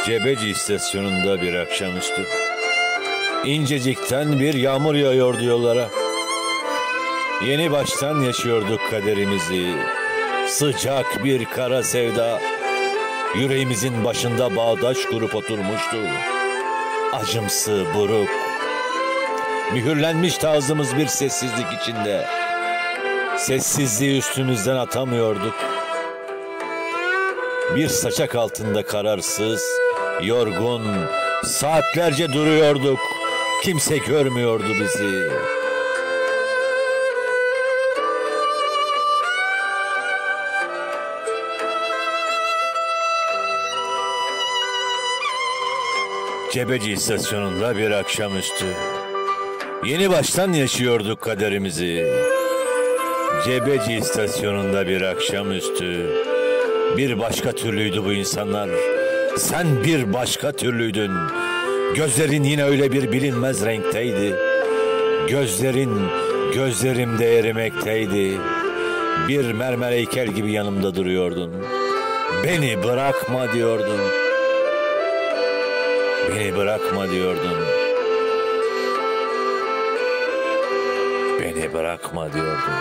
Cebeci istasyonunda bir akşamüstü. İncecikten bir yağmur yağıyordu yollara. Yeni baştan yaşıyorduk kaderimizi. Sıcak bir kara sevda yüreğimizin başında bağdaş kurup oturmuştu. Acımsı, buruk. Mühürlenmişti ağzımız bir sessizlik içinde. Sessizliği üstümüzden atamıyorduk. Bir saçak altında kararsız, yorgun, saatlerce duruyorduk. Kimse görmüyordu bizi. Cebeci istasyonunda bir akşamüstü. Yeni baştan yaşıyorduk kaderimizi. Cebeci istasyonunda bir akşamüstü. Bir başka türlüydü bu insanlar. Sen bir başka türlüydün. Gözlerin yine öyle bir bilinmez renkteydi. Gözlerin gözlerimde erimekteydi. Bir mermer heykel gibi yanımda duruyordun. Beni bırakma diyordun. Beni bırakma diyordun. Beni bırakma diyordun.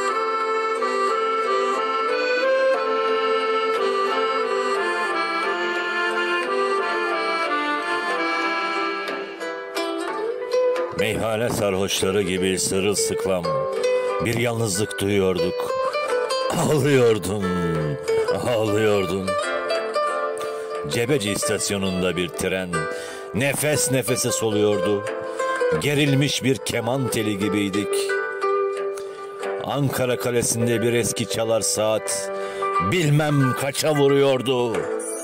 Meyhane sarhoşları gibi sırılsıklam bir yalnızlık duyuyorduk. Ağlıyordun, ağlıyordun. Cebeci istasyonunda bir tren nefes nefese soluyordu. Gerilmiş bir keman teli gibiydik. Ankara Kalesi'nde bir eski çalar saat bilmem kaça vuruyordu.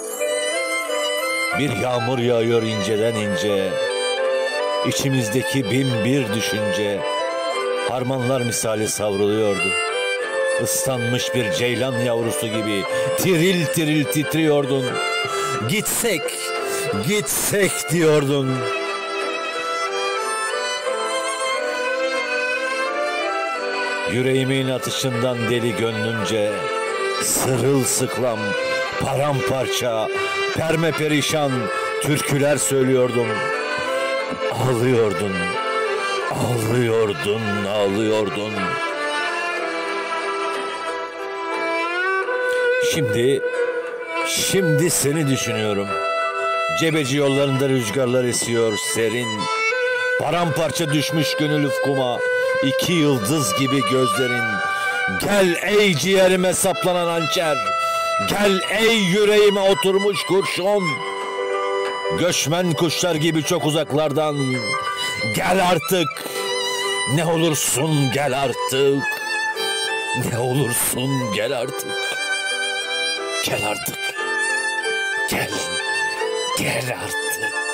Bir yağmur yağıyor inceden ince. İçimizdeki bin bir düşünce harmanlar misali savruluyordu. Islanmış bir ceylan yavrusu gibi tiril tiril titriyordun. Gitsek, gitsek diyordun. Yüreğimin atışından deli gönlünce sırılsıklam, paramparça, perperişan türküler söylüyordum. Ağlıyordun, ağlıyordun, ağlıyordun. Şimdi seni düşünüyorum. Cebeci yollarında rüzgarlar esiyor serin. Paramparça düşmüş gönül ufkuma, iki yıldız gibi gözlerin. Gel ey ciğerime saplanan hançer. Gel ey yüreğime oturmuş kurşun. Göçmen kuşlar gibi çok uzaklardan. Gel artık. Ne olursun gel artık. Ne olursun gel artık. Gel artık. Gel. Gel artık.